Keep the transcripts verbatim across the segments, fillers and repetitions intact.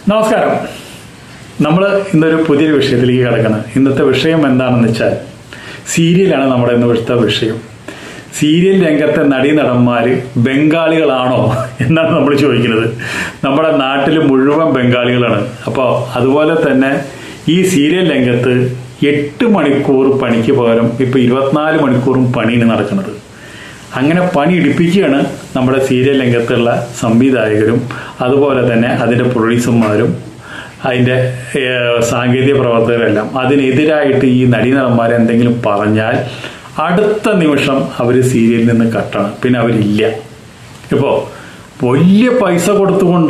നമസ്കാരം. നമ്മൾ ഇന്നൊരു പുതിയൊരു വിഷയത്തിലേക്ക് കിടക്കണം. ഇന്നത്തെ വിഷയം എന്താണെന്ന് വെച്ചാൽ സീരിയലാണ് നമ്മുടെ ഇന്നത്തെ വിഷയം. സീരിയൽ രംഗത്തെ നടീനടന്മാർ ബംഗാളികളാണോ എന്നാണ് നമ്മൾ ചോദിക്കുന്നത്. നമ്മുടെ നാട്ടിൽ മുഴുവൻ ബംഗാളികളാണ്. അപ്പോൾ അതുപോലെ തന്നെ ഈ സീരിയൽ രംഗത്ത് എട്ട് മണിക്കൂർ പണിക്ക് പകരം ഇപ്പോൾ ഇരുപത്തിനാല് മണിക്കൂറും പണിയാണ് നടക്കുന്നത്. അങ്ങനെ പണി ഇടിപ്പിക്കുകയാണ് നമ്മുടെ സീരിയൽ രംഗത്തുള്ള സംവിധായകരും അതുപോലെ തന്നെ അതിൻ്റെ പ്രൊഡ്യൂസർമാരും അതിൻ്റെ സാങ്കേതിക പ്രവർത്തകരെല്ലാം. അതിനെതിരായിട്ട് ഈ നടീനടന്മാർ എന്തെങ്കിലും പറഞ്ഞാൽ അടുത്ത നിമിഷം അവർ സീരിയലിൽ നിന്ന് കട്ടണം. പിന്നെ അവരില്ല. ഇപ്പോൾ വലിയ പൈസ കൊടുത്തുകൊണ്ട്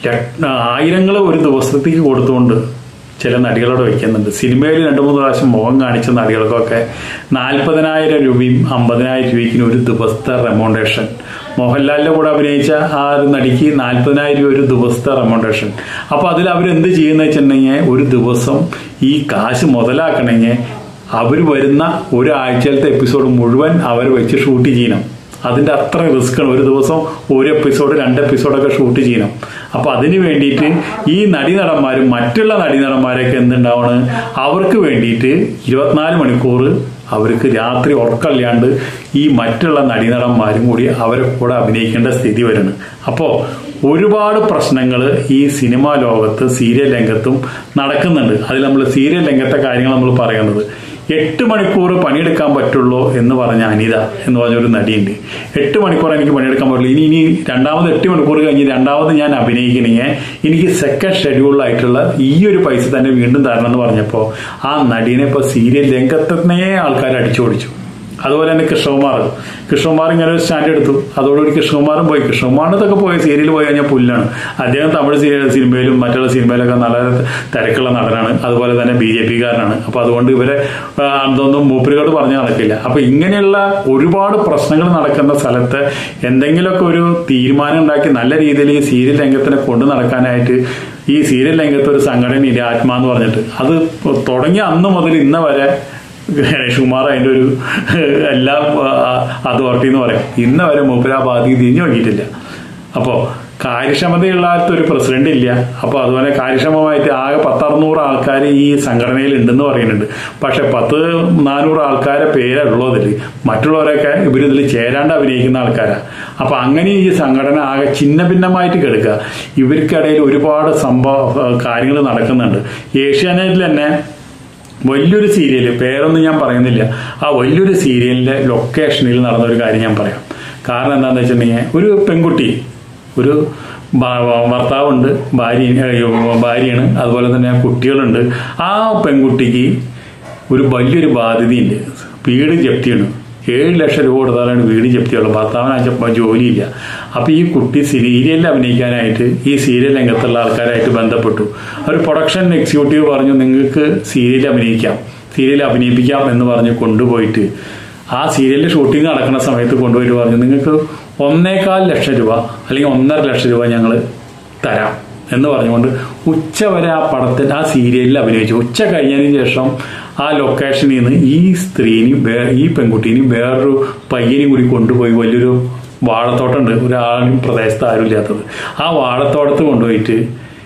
ആയിരങ്ങൾ ഒരു ദിവസത്തേക്ക് കൊടുത്തുകൊണ്ട് ചില നടികളോട് വയ്ക്കുന്നുണ്ട്. സിനിമയിൽ രണ്ട് മൂന്ന് പ്രാവശ്യം മുഖം കാണിച്ച നടികൾക്കൊക്കെ നാൽപ്പതിനായിരം രൂപയും അമ്പതിനായിരം രൂപയ്ക്കും ഒരു ദിവസത്തെ റെമോണ്ടേഷൻ. മോഹൻലാലിൻ്റെ കൂടെ അഭിനയിച്ച ആ ഒരു നടിക്ക് നാൽപ്പതിനായിരം രൂപ ഒരു ദിവസത്തെ റെമോണ്ടേഷൻ. അപ്പോൾ അതിൽ അവരെന്ത് ചെയ്യുന്ന വെച്ചിട്ടുണ്ടെങ്കിൽ ഒരു ദിവസം ഈ കാശ് മുതലാക്കണമെങ്കിൽ അവർ വരുന്ന ഒരാഴ്ചയിലത്തെ എപ്പിസോഡ് മുഴുവൻ അവർ വെച്ച് ഷൂട്ട് ചെയ്യണം. അതിൻ്റെ അത്ര റിസ്ക്കാണ്. ഒരു ദിവസം ഒരു എപ്പിസോഡ് രണ്ട് എപ്പിസോഡൊക്കെ ഷൂട്ട് ചെയ്യണം. അപ്പോൾ അതിന് വേണ്ടിയിട്ട് ഈ നടീനടന്മാരും മറ്റുള്ള നടീനടന്മാരൊക്കെ എന്തുണ്ടാവണം, അവർക്ക് വേണ്ടിയിട്ട് ഇരുപത്തിനാല് മണിക്കൂർ അവർക്ക് രാത്രി ഉറക്കമില്ലാണ്ട് ഈ മറ്റുള്ള നടീനടന്മാരും കൂടി അവരെ കൂടെ അഭിനയിക്കേണ്ട സ്ഥിതി വരുന്നു. അപ്പോൾ ഒരുപാട് പ്രശ്നങ്ങൾ ഈ സിനിമാ ലോകത്ത് സീരിയൽ രംഗത്തും നടക്കുന്നുണ്ട്. അതിൽ നമ്മൾ സീരിയൽ രംഗത്തെ കാര്യങ്ങൾ നമ്മൾ പറയുന്നത്, എട്ട് മണിക്കൂർ പണിയെടുക്കാൻ പറ്റുള്ളൂ എന്ന് പറഞ്ഞ അനിത എന്ന് പറഞ്ഞൊരു നടിയുണ്ട്. എട്ട് മണിക്കൂർ എനിക്ക് പണിയെടുക്കാൻ പറ്റുള്ളൂ, ഇനി ഇനി രണ്ടാമത് എട്ട് മണിക്കൂർ കഴിഞ്ഞ് രണ്ടാമത് ഞാൻ അഭിനയിക്കണമെങ്കിൽ എനിക്ക് സെക്കൻഡ് ഷെഡ്യൂളിലായിട്ടുള്ള ഈ ഒരു പൈസ തന്നെ വീണ്ടും തരണം എന്ന് പറഞ്ഞപ്പോൾ ആ നടീനെ ഇപ്പോൾ സീരിയൽ രംഗത്തന്നെ ആൾക്കാർ അടിച്ചോടിച്ചു. അതുപോലെ തന്നെ കൃഷ്ണകുമാർ കൃഷ്ണകുമാർ ഇങ്ങനെ ഒരു സ്റ്റാൻഡ് എടുത്തു. അതോടുകൂടി കൃഷ്ണകുമാറും പോയി. കൃഷ്ണകുമാറിനൊക്കെ പോയി സീരിയൽ പോയി കഴിഞ്ഞാൽ പുല്ലാണ്. അദ്ദേഹം തമിഴ് സിനിമയിലും മറ്റുള്ള സിനിമയിലൊക്കെ നല്ല തിരക്കുള്ള നടനാണ്. അതുപോലെ തന്നെ ബി ജെ പിക്കാരനാണ്. അപ്പോൾ അതുകൊണ്ട് ഇവരെ അതൊന്നും മൂപ്പരികളോട് പറഞ്ഞ് നടക്കില്ല. അപ്പോൾ ഇങ്ങനെയുള്ള ഒരുപാട് പ്രശ്നങ്ങൾ നടക്കുന്ന സ്ഥലത്ത് എന്തെങ്കിലുമൊക്കെ ഒരു തീരുമാനം ഉണ്ടാക്കി നല്ല രീതിയിൽ ഈ സീരിയൽ രംഗത്തിനെ കൊണ്ടു നടക്കാനായിട്ട് ഈ സീരിയൽ രംഗത്ത് ഒരു സംഘടനയില്ല, ആത്മാ എന്ന് പറഞ്ഞിട്ട്. അത് തുടങ്ങിയ അന്ന് മുതൽ ഇന്ന് വരെ ഗണേഷ് കുമാർ അതിൻ്റെ ഒരു എല്ലാ അതോറിറ്റി എന്ന് പറയും, ഇന്ന് വരെ മൂപ്പര് ആ ബാധ്യത തിരിഞ്ഞു നോക്കിയിട്ടില്ല. അപ്പോൾ കാര്യക്ഷമതയുള്ളാത്ത ഒരു പ്രസിഡന്റ് ഇല്ല. അപ്പോൾ അതുപോലെ കാര്യക്ഷമമായിട്ട് ആകെ പത്തറുന്നൂറ് ആൾക്കാർ ഈ സംഘടനയിൽ ഉണ്ടെന്ന് പറയുന്നുണ്ട്. പക്ഷെ പത്ത് നാനൂറ് ആൾക്കാരെ പേരുള്ളതിൽ മറ്റുള്ളവരൊക്കെ ഇവരിതിൽ ചേരാണ്ട് അഭിനയിക്കുന്ന ആൾക്കാരാണ്. അപ്പോൾ അങ്ങനെ ഈ സംഘടന ആകെ ഛിന്ന ഭിന്നമായിട്ട് കിടക്കുക. ഇവർക്കിടയിൽ ഒരുപാട് സംഭവ കാര്യങ്ങൾ നടക്കുന്നുണ്ട്. ഏഷ്യാനെറ്റിൽ തന്നെ വലിയൊരു സീരിയൽ, പേരൊന്നും ഞാൻ പറയുന്നില്ല, ആ വലിയൊരു സീരിയലിൻ്റെ ലൊക്കേഷനിൽ നടന്ന ഒരു കാര്യം ഞാൻ പറയാം. കാരണം എന്താണെന്ന് വെച്ചിട്ടുണ്ടെങ്കിൽ ഒരു പെൺകുട്ടി, ഒരു ഭർത്താവുണ്ട്, ഭാര്യ ഭാര്യയാണ് അതുപോലെ തന്നെ കുട്ടികളുണ്ട്. ആ പെൺകുട്ടിക്ക് ഒരു വലിയൊരു ബാധ്യതയുണ്ട്. വീട് ജപ്തിയാണ്. ഏഴ് ലക്ഷം രൂപ കൊടുത്താലാണ് വീട് ജപ്തിയുള്ളൂ. ഭർത്താവിന് ജോലിയില്ല. അപ്പോൾ ഈ കുട്ടി സീരിയലിൽ അഭിനയിക്കാനായിട്ട് ഈ സീരിയൽ രംഗത്തുള്ള ആൾക്കാരായിട്ട് ബന്ധപ്പെട്ടു. ഒരു പ്രൊഡക്ഷൻ എക്സിക്യൂട്ടീവ് പറഞ്ഞു, നിങ്ങൾക്ക് സീരിയൽ അഭിനയിക്കാം, സീരിയൽ അഭിനയിപ്പിക്കാം എന്ന് പറഞ്ഞ് കൊണ്ടുപോയിട്ട് ആ സീരിയലിൻ്റെ ഷൂട്ടിംഗ് നടക്കുന്ന സമയത്ത് കൊണ്ടുപോയിട്ട് പറഞ്ഞു, നിങ്ങൾക്ക് ഒന്നേകാൽ ലക്ഷം രൂപ അല്ലെങ്കിൽ ഒന്നര ലക്ഷം രൂപ ഞങ്ങൾ തരാം എന്ന് പറഞ്ഞുകൊണ്ട് ഉച്ച വരെ ആ പടത്തിൽ ആ സീരിയലിൽ അഭിനയിച്ചു. ഉച്ച കഴിഞ്ഞതിന് ശേഷം ആ ലൊക്കേഷനിൽ നിന്ന് ഈ സ്ത്രീനെയും ഈ പെൺകുട്ടീനെയും വേറൊരു പയ്യനെയും കൂടി കൊണ്ടുപോയി വലിയൊരു വാഴത്തോട്ടമുണ്ട്, ഒരാളും പ്രദേശത്ത് ആരും ഇല്ലാത്തത്. ആ വാഴത്തോട്ടത്ത് കൊണ്ടുപോയിട്ട്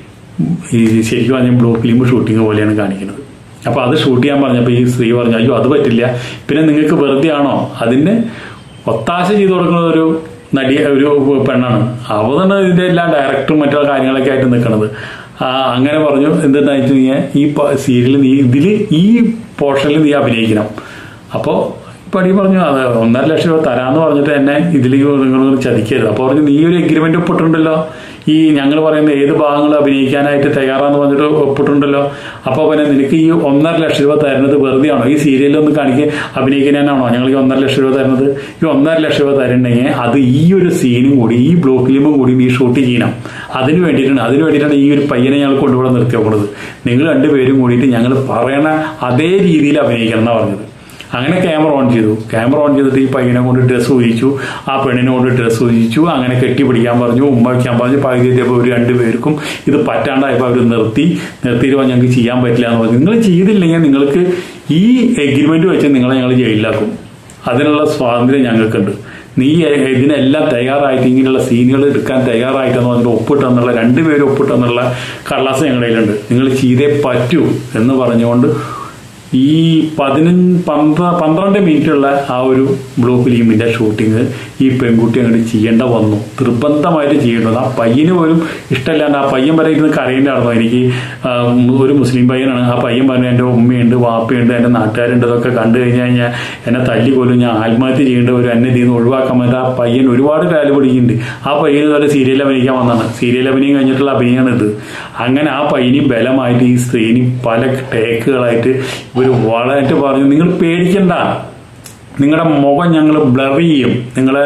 ഈ ശരിക്കും പറഞ്ഞാൽ ബ്ലൂ ഫിലിം ഷൂട്ടിങ് പോലെയാണ് കാണിക്കുന്നത്. അപ്പോൾ അത് ഷൂട്ട് ചെയ്യാൻ പറഞ്ഞപ്പോൾ ഈ സ്ത്രീ പറഞ്ഞു, അയ്യോ അത് പറ്റില്ല, പിന്നെ നിങ്ങൾക്ക് വെറുതെ ആണോ, അതിന് ഒത്താശ ചെയ്ത് കൊടുക്കുന്നത് ഒരു നടി ഒരു പെണ്ണാണ്, അവതാണ് ഇതിൻ്റെ എല്ലാം ഡയറക്ടറും മറ്റുള്ള കാര്യങ്ങളൊക്കെ ആയിട്ട് നിൽക്കുന്നത്. അങ്ങനെ പറഞ്ഞു, എന്തെന്ന് വെച്ചിട്ടുണ്ടെങ്കിൽ ഈ സീരിയൽ നീ ഇതിൽ ഈ പോർഷനിൽ നീ അഭിനയിക്കണം. അപ്പോൾ പടി പറഞ്ഞു, അത് ഒന്നര ലക്ഷം രൂപ തരാമെന്ന് പറഞ്ഞിട്ട് എന്നെ ഇതിൽ നിങ്ങൾ ചതിക്കരുത്. അപ്പോൾ പറഞ്ഞു, നീ ഒരു എഗ്രിമെൻ്റ് ഒപ്പിട്ടുണ്ടല്ലോ, ഈ ഞങ്ങൾ പറയുന്ന ഏത് ഭാഗങ്ങൾ അഭിനയിക്കാനായിട്ട് തയ്യാറാന്ന് പറഞ്ഞിട്ട് ഒപ്പിട്ടുണ്ടല്ലോ. അപ്പോൾ പിന്നെ നിനക്ക് ഈ ഒന്നര ലക്ഷം രൂപ തരുന്നത് വെറുതെ ആണോ, ഈ സീരിയലൊന്നും കാണിക്കുക അഭിനയിക്കാനാണോ ഞങ്ങൾ ഈ ഒന്നര ലക്ഷം രൂപ തരുന്നത്? ഈ ഒന്നര ലക്ഷം രൂപ തരണമെങ്കിൽ അത് ഈ ഒരു സീനും കൂടി ഈ ബ്ലൂ ഫിലിമും കൂടി നീ ഷൂട്ട് ചെയ്യണം. അതിന് വേണ്ടിയിട്ടാണ് അതിന് വേണ്ടിയിട്ടാണ് ഈ ഒരു പയ്യനെ ഞങ്ങൾ കൊണ്ടുപോകാൻ നിർത്തി നോക്കുന്നത്. നിങ്ങൾ രണ്ടുപേരും കൂടിയിട്ട് ഞങ്ങൾ പറയണ അതേ രീതിയിൽ അഭിനയിക്കണം എന്നാണ് പറഞ്ഞത്. അങ്ങനെ ക്യാമറ ഓൺ ചെയ്തു. ക്യാമറ ഓൺ ചെയ്തിട്ട് ഈ പയ്യനെ കൊണ്ട് ഡ്രസ്സ് ഊരിച്ചു, ആ പെണ്ണിനെ കൊണ്ട് ഡ്രസ്സ് ഊരിച്ചു. അങ്ങനെ കെട്ടിപ്പിടിക്കാൻ പറഞ്ഞു, ഉമ്മ വയ്ക്കാൻ പറഞ്ഞു. പകുതി എത്തിയപ്പോൾ ഒരു രണ്ടുപേർക്കും ഇത് പറ്റാണ്ടായപ്പോൾ അവർ നിർത്തി നിർത്തിയിട്ട് ഞങ്ങൾക്ക് ചെയ്യാൻ പറ്റില്ല എന്ന് പറഞ്ഞു. നിങ്ങൾ ചെയ്തില്ലെങ്കിൽ നിങ്ങൾക്ക് ഈ എഗ്രിമെന്റ് വെച്ച് നിങ്ങളെ ഞങ്ങൾ ജയിലിലാക്കും, അതിനുള്ള സ്വാതന്ത്ര്യം ഞങ്ങൾക്കുണ്ട്, നീ ഇതിനെല്ലാം തയ്യാറായിട്ട് ഇങ്ങനെയുള്ള സീനുകൾ എടുക്കാൻ തയ്യാറായിട്ടെന്ന് പറഞ്ഞിട്ട് ഒപ്പിട്ടെന്നുള്ള രണ്ടുപേരും ഒപ്പിട്ടെന്നുള്ള കടലാസ് ഞങ്ങളുടെ കയ്യിലുണ്ട്, നിങ്ങൾ ചെയ്തേ പറ്റൂ എന്ന് പറഞ്ഞുകൊണ്ട് ഈ പതിനഞ്ച് പന്ത്ര പന്ത്രണ്ട് മിനിറ്റുള്ള ആ ഒരു ബ്ലൂ ഫിലിമിന്റെ ഷൂട്ടിങ് ഈ പെൺകുട്ടി അങ്ങോട്ട് ചെയ്യേണ്ട വന്നു, നിർബന്ധമായിട്ട് ചെയ്യേണ്ടത്. ആ പയ്യന് പോലും ഇഷ്ടമില്ലാണ്ട് ആ പയ്യൻ വരെ ഇരുന്ന് കരയേണ്ടായിരുന്നു. എനിക്ക് ഒരു മുസ്ലിം പയ്യനാണ്. ആ പയ്യൻ പറഞ്ഞു എൻ്റെ ഉമ്മയുണ്ട്, വാപ്പയുണ്ട്, എൻ്റെ നാട്ടുകാരുണ്ട്, ഇതൊക്കെ കണ്ടു കഴിഞ്ഞാൽ കഴിഞ്ഞാൽ എന്നെ തല്ലി കൊല്ലും, ഞാൻ ആത്മഹത്യ ചെയ്യേണ്ട ഒരു എന്നെ ഇതിൽ നിന്ന് ഒഴിവാക്കാൻ വേണ്ടി ആ പയ്യൻ ഒരുപാട് കാല് പിടിക്കുന്നുണ്ട്. ആ പയ്യന് ഇതുപോലെ സീരിയൽ അഭിനയിക്കാൻ വന്നതാണ്. സീരിയൽ അഭിനയം കഴിഞ്ഞിട്ടുള്ള അഭിനയമാണ് ഇത്. അങ്ങനെ ആ പയ്യന് ബലമായിട്ട് ഈ സ്ത്രീന് പല ടേക്കുകളായിട്ട് ഒരു വളരെ പറഞ്ഞു, നിങ്ങൾ പേടിക്കണ്ട, നിങ്ങളുടെ മുഖം ഞങ്ങൾ ബ്ലർ ചെയ്യും, നിങ്ങളെ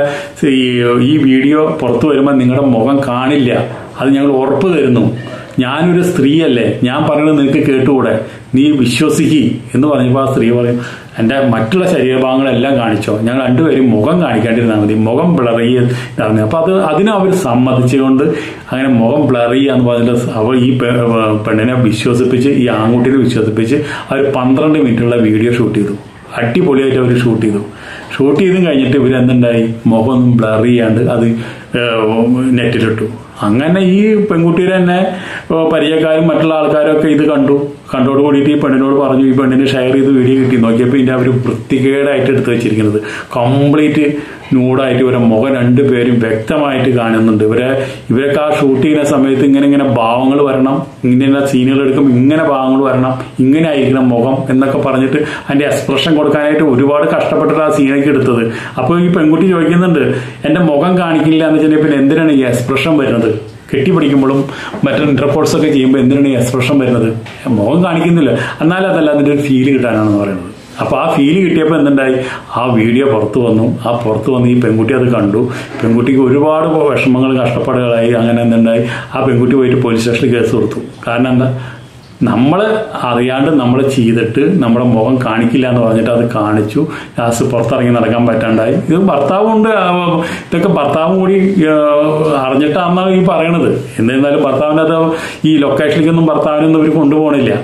ഈ വീഡിയോ പുറത്തു വരുമ്പോൾ നിങ്ങളുടെ മുഖം കാണില്ല, അത് ഞങ്ങൾ ഉറപ്പ് തരുന്നു. ഞാനൊരു സ്ത്രീയല്ലേ, ഞാൻ പറയുന്നത് നിനക്ക് കേട്ടുകൂടെ, നീ വിശ്വസിക്കി എന്ന് പറഞ്ഞപ്പോൾ ആ സ്ത്രീ പറയും, എൻ്റെ മറ്റുള്ള ശരീരഭാഗങ്ങളെല്ലാം കാണിച്ചോ, ഞങ്ങൾ രണ്ടുപേരും മുഖം കാണിക്കാണ്ടിരുന്നാൽ മതി, മുഖം ബ്ലർ ചെയ്യുന്നു. അപ്പോൾ അത് അതിനെ അവർ സമ്മതിച്ചുകൊണ്ട് അങ്ങനെ മുഖം ബ്ലർ ചെയ്യാന്ന് പറഞ്ഞിട്ട് അവൾ ഈ പെണ്ണിനെ വിശ്വസിപ്പിച്ച്, ഈ ആൺകുട്ടിനെ വിശ്വസിപ്പിച്ച് അവർ പന്ത്രണ്ട് മിനിറ്റുള്ള വീഡിയോ ഷൂട്ട് ചെയ്തു. അടിപൊളിയായിട്ട് അവർ ഷൂട്ട് ചെയ്തു. ഷൂട്ട് ചെയ്തും കഴിഞ്ഞിട്ട് ഇവരെന്തുണ്ടായി, മുഖമൊന്നും ബ്ലർ ചെയ്യാണ്ട് അത് നെറ്റിലിട്ടു. അങ്ങനെ ഈ പെൺകുട്ടിയുടെ തന്നെ പരിചയക്കാരും മറ്റുള്ള ആൾക്കാരും ഒക്കെ ഇത് കണ്ടു. കണ്ടോട് കൂടിയിട്ട് ഈ പെണ്ണിനോട് പറഞ്ഞു, ഈ പെണ്ണിന് ഷെയർ ചെയ്ത് വീഡിയോ കിട്ടി. നോക്കിയപ്പോൾ ഇതിൻ്റെ അവർ വൃത്തികേടായിട്ട് എടുത്ത് വെച്ചിരിക്കുന്നത് കംപ്ലീറ്റ് ന്യൂഡായിട്ട് ഇവരെ മുഖം രണ്ടുപേരും വ്യക്തമായിട്ട് കാണുന്നുണ്ട്. ഇവരെ ഇവരൊക്കെ ആ ഷൂട്ട് ചെയ്യുന്ന സമയത്ത് ഇങ്ങനെ ഇങ്ങനെ ഭാവങ്ങൾ വരണം, ഇങ്ങനെ സീനുകൾ എടുക്കുമ്പോൾ ഇങ്ങനെ ഭാവങ്ങൾ വരണം, ഇങ്ങനെ ആയിരിക്കണം മുഖം എന്നൊക്കെ പറഞ്ഞിട്ട് അതിന്റെ എക്സ്പ്രഷൻ കൊടുക്കാനായിട്ട് ഒരുപാട് കഷ്ടപ്പെട്ടിട്ട് ആ സീനൊക്കെ എടുത്തത്. അപ്പോൾ ഈ പെൺകുട്ടി ചോദിക്കുന്നുണ്ട്, എന്റെ മുഖം കാണിക്കില്ല എന്ന് വെച്ചാൽ പിന്നെ എന്തിനാണ് ഈ എക്സ്പ്രഷൻ വരുന്നത്? കെട്ടിപ്പിടിക്കുമ്പോഴും മറ്റു ഇന്റർകോഴ്സ് ഒക്കെ ചെയ്യുമ്പോൾ എന്തിനാണ് ഈ എക്സ്പ്രഷൻ വരുന്നത്? മുഖം കാണിക്കുന്നില്ല, എന്നാലും അതല്ല അതിന്റെ ഒരു ഫീല് കിട്ടാനാണെന്ന് പറയുന്നത്. അപ്പൊ ആ ഫീല് കിട്ടിയപ്പോൾ എന്തുണ്ടായി, ആ വീഡിയോ പുറത്തു വന്നു. ആ പുറത്തു വന്ന് ഈ പെൺകുട്ടി അത് കണ്ടു. പെൺകുട്ടിക്ക് ഒരുപാട് വിഷമങ്ങൾ കഷ്ടപ്പാടുകളായി. അങ്ങനെ എന്തുണ്ടായി, ആ പെൺകുട്ടി പോയിട്ട് പോലീസ് സ്റ്റേഷനിൽ കേസ് കൊടുത്തു. കാരണം എന്താ, നമ്മൾ അറിയാണ്ട് നമ്മൾ ചെയ്തിട്ട് നമ്മുടെ മുഖം കാണിക്കില്ല എന്ന് പറഞ്ഞിട്ട് അത് കാണിച്ചു. ലാസ്റ്റ് പുറത്തിറങ്ങി നടക്കാൻ പറ്റാണ്ടായി. ഇത് ഭർത്താവും ഉണ്ട്, ഇതൊക്കെ ഭർത്താവും കൂടി അറിഞ്ഞിട്ടാണെന്നാണ് ഈ പറയണത്. എന്നിരുന്നാലും ഭർത്താവിൻ്റെ അത് ഈ ലൊക്കേഷനിലേക്കൊന്നും ഭർത്താവിനൊന്നും ഇവർ കൊണ്ടുപോകണില്ല.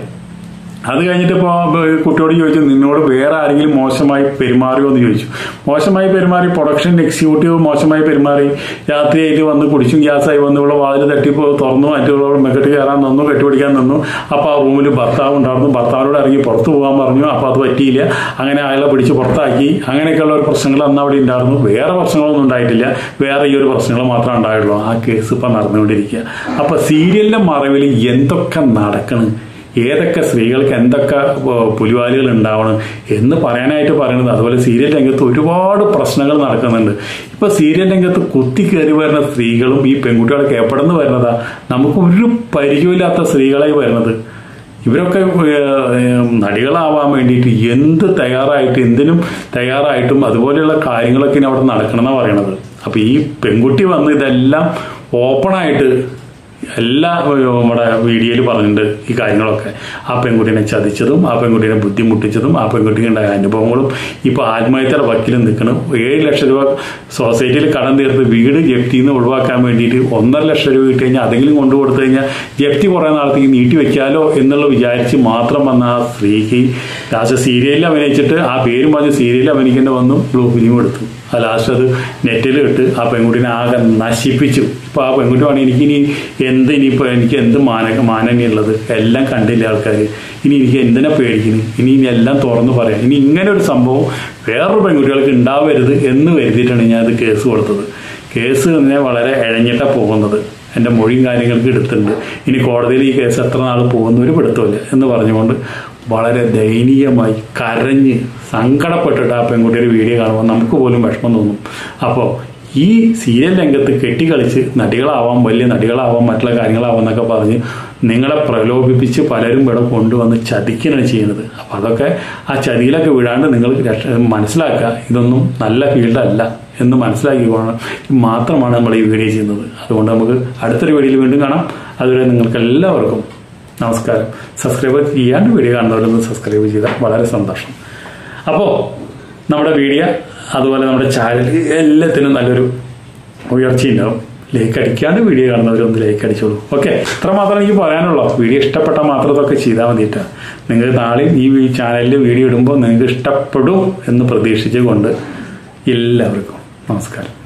അത് കഴിഞ്ഞിട്ട് ഇപ്പോൾ കുട്ടിയോട് ചോദിച്ചു, നിന്നോട് വേറെ ആരെങ്കിലും മോശമായി പെരുമാറിയോ എന്ന് ചോദിച്ചു. മോശമായി പെരുമാറി, പ്രൊഡക്ഷൻ എക്സിക്യൂട്ടീവ് മോശമായി പെരുമാറി, രാത്രിയായിട്ട് വന്ന് കുടിച്ചും ഗ്യാസായി വന്ന് ഇവിടെ വാതിൽ തട്ടിപ്പോ തുറന്നു, മറ്റുള്ളവർ മെക്കെട്ട് കയറാൻ നിന്നു, കെട്ടുപിടിക്കാൻ നിന്നു. അപ്പോൾ ആ റൂമിൽ ഭർത്താവ് ഉണ്ടായിരുന്നു. ഭർത്താവിനോട് ഇറങ്ങി പുറത്തു പോകാൻ പറഞ്ഞു. അപ്പോൾ അത് പറ്റിയില്ല. അങ്ങനെ അയാളെ പിടിച്ച് പുറത്താക്കി. അങ്ങനെയൊക്കെയുള്ള ഒരു പ്രശ്നങ്ങൾ അന്ന് അവിടെ ഉണ്ടായിരുന്നു. വേറെ പ്രശ്നങ്ങളൊന്നും ഉണ്ടായിട്ടില്ല. വേറെ ഈ ഒരു പ്രശ്നങ്ങൾ മാത്രമേ ഉണ്ടായുള്ളൂ. ആ കേസ് ഇപ്പം നടന്നുകൊണ്ടിരിക്കുക. അപ്പൊ സീരിയലിന്റെ മറവിൽ എന്തൊക്കെ നടക്കണം, ഏതൊക്കെ സ്ത്രീകൾക്ക് എന്തൊക്കെ പുലിവാലുകൾ ഉണ്ടാവണം എന്ന് പറയാനായിട്ട് പറയുന്നത്. അതുപോലെ സീരിയൽ രംഗത്ത് ഒരുപാട് പ്രശ്നങ്ങൾ നടക്കുന്നുണ്ട്. ഇപ്പൊ സീരിയൽ രംഗത്ത് കുത്തി കയറി വരുന്ന സ്ത്രീകളും ഈ പെൺകുട്ടികളൊക്കെ എവിടെന്ന് വരുന്നതാ, നമുക്ക് ഒരു പരിചയമില്ലാത്ത സ്ത്രീകളായി വരുന്നത്. ഇവരൊക്കെ നടികളാവാൻ വേണ്ടിയിട്ട് എന്ത് തയ്യാറായിട്ട് എന്തിനും തയ്യാറായിട്ടും അതുപോലെയുള്ള കാര്യങ്ങളൊക്കെ അവിടെ നടക്കണം എന്നാണ് പറയണത്. അപ്പൊ ഈ പെൺകുട്ടി വന്ന് ഇതെല്ലാം ഓപ്പണായിട്ട് എല്ലാ നമ്മുടെ വീഡിയോയിൽ പറഞ്ഞിട്ടുണ്ട് ഈ കാര്യങ്ങളൊക്കെ. ആ പെൺകുട്ടീനെ ചതിച്ചതും ആ പെൺകുട്ടീനെ ബുദ്ധിമുട്ടിച്ചതും ആ പെൺകുട്ടിക്ക് ഉണ്ടായ അനുഭവങ്ങളും ഇപ്പോൾ ആത്മഹത്യയുടെ വക്കിലും നിൽക്കണം. ഏഴ് ലക്ഷം രൂപ സൊസൈറ്റിയിൽ കടം തീർത്ത് വീട് ജപ്തിയിൽ നിന്ന് ഒഴിവാക്കാൻ വേണ്ടിയിട്ട് ഒന്നര ലക്ഷം രൂപ കിട്ടി കഴിഞ്ഞാൽ അതെങ്കിലും കൊണ്ടു കൊടുത്തു കഴിഞ്ഞാൽ ജപ്തി കുറേ നാളത്തേക്ക് നീട്ടി വെക്കാലോ എന്നുള്ള വിചാരിച്ച് മാത്രം വന്ന ആ സ്ത്രീക്ക് ലാസ്റ്റ് സീരിയലിൽ അഭിനയിച്ചിട്ട് ആ പേരും പറഞ്ഞ് സീരിയലിൽ അഭിനയിക്കേണ്ടി വന്നു. ബ്ലൂ ഫിലിം എടുത്തു. ആ ലാസ്റ്റ് അത് നെറ്റിൽ ഇട്ട് ആ പെൺകുട്ടീനെ ആകെ നശിപ്പിച്ചു. ഇപ്പൊ ആ പെൺകുട്ടി പറഞ്ഞു, എനിക്കിനി എന്ത് ഇനിയിപ്പോൾ എനിക്ക് എന്ത് മാന മാനനയുള്ളത് എല്ലാം കണ്ടില്ല ആൾക്കാർ, ഇനി എനിക്ക് എന്തിനാ പേടിക്കുന്നു, ഇനി ഇനി എല്ലാം തുറന്നു പറയാം, ഇനി ഇങ്ങനെ ഒരു സംഭവം വേറൊരു പെൺകുട്ടികൾക്ക് ഉണ്ടാവരുത് എന്ന് കരുതിയിട്ടാണ് ഞാൻ അത് കേസ് കൊടുത്തത്. കേസ് തന്നെ വളരെ ഇഴഞ്ഞിട്ടാണ് പോകുന്നത്. എൻ്റെ മൊഴിയും കാര്യങ്ങൾക്ക് എടുത്തിട്ടുണ്ട്. ഇനി കോടതിയിൽ ഈ കേസ് എത്ര നാൾ പോകുന്ന ഒരു പിടുത്തമില്ല എന്ന് പറഞ്ഞുകൊണ്ട് വളരെ ദയനീയമായി കരഞ്ഞ് സങ്കടപ്പെട്ടിട്ട് ആ പെൺകുട്ടിയുടെ വീഡിയോ കാണുമ്പോൾ നമുക്ക് പോലും വിഷമം തോന്നും. അപ്പോൾ ഈ സീരിയൽ രംഗത്ത് കെട്ടിക്കളിച്ച് നടികളാവാം, വലിയ നടികളാവാം, മറ്റുള്ള കാര്യങ്ങളാവാം എന്നൊക്കെ പറഞ്ഞ് നിങ്ങളെ പ്രലോഭിപ്പിച്ച് പലരും ഇവിടെ കൊണ്ടുവന്ന് ചതിക്കുകയാണ് ചെയ്യുന്നത്. അപ്പം അതൊക്കെ ആ ചതിയിലൊക്കെ വിടാണ്ട് നിങ്ങൾ മനസ്സിലാക്കുക, ഇതൊന്നും നല്ല ഫീൽഡല്ല എന്ന് മനസ്സിലാക്കിക്കോണം മാത്രമാണ് നമ്മൾ ഈ വീഡിയോ ചെയ്യുന്നത്. അതുകൊണ്ട് നമുക്ക് അടുത്തൊരു വീഡിയോയിൽ വീണ്ടും കാണാം. അതുവരെ നിങ്ങൾക്ക് എല്ലാവർക്കും നമസ്കാരം. സബ്സ്ക്രൈബ് ചെയ്യാണ്ട് വീഡിയോ കാണുന്നവരൊന്ന് സബ്സ്ക്രൈബ് ചെയ്താൽ വളരെ സന്തോഷം. അപ്പോൾ നമ്മുടെ വീഡിയോ അതുപോലെ നമ്മുടെ ചാനൽ എല്ലാത്തിനും നല്ലൊരു ഉയർച്ചയുണ്ടാവും. ലൈക്ക് അടിക്കാണ്ട് വീഡിയോ കാണുന്നവരൊന്ന് ലൈക്ക് അടിച്ചോളൂ. ഓക്കെ, ഇത്ര മാത്രം എനിക്ക് പറയാനുള്ളൂ. വീഡിയോ ഇഷ്ടപ്പെട്ടാൽ മാത്രം ഇതൊക്കെ ചെയ്താൽ മതിയിട്ടാ. നിങ്ങൾ നാളെ ഈ ചാനലിൽ വീഡിയോ ഇടുമ്പോൾ നിങ്ങൾക്ക് ഇഷ്ടപ്പെടും എന്ന് പ്രതീക്ഷിച്ചുകൊണ്ട് എല്ലാവർക്കും നമസ്കാരം.